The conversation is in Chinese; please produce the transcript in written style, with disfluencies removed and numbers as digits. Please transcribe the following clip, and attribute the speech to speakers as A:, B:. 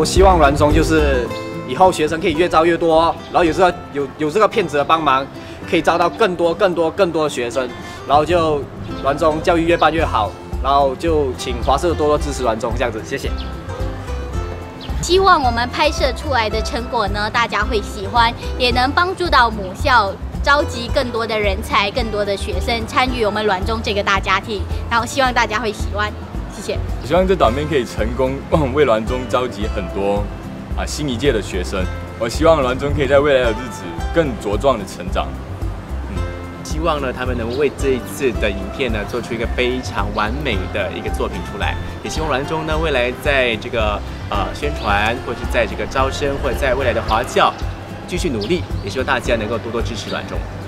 A: 希望软中就是以后学生可以越招越多，然后有这个骗子的帮忙，可以招到更多的学生，然后就软中教育越办越好，然后就请华社多多支持软中这样子，谢谢。
B: 希望我们拍摄出来的成果呢，大家会喜欢，也能帮助到母校召集更多的人才、更多的学生参与我们软中这个大家庭，然后希望大家会喜欢，谢谢。
C: 我希望这短片可以成功，为软中召集很多新一届的学生。我希望软中可以在未来的日子更茁壮的成长。
D: 希望呢，他们能为这一次的影片呢，做出一个非常完美的一个作品出来。也希望软中呢，未来在这个宣传，或者是在这个招生，或者在未来的华教继续努力。也希望大家能够多多支持软中。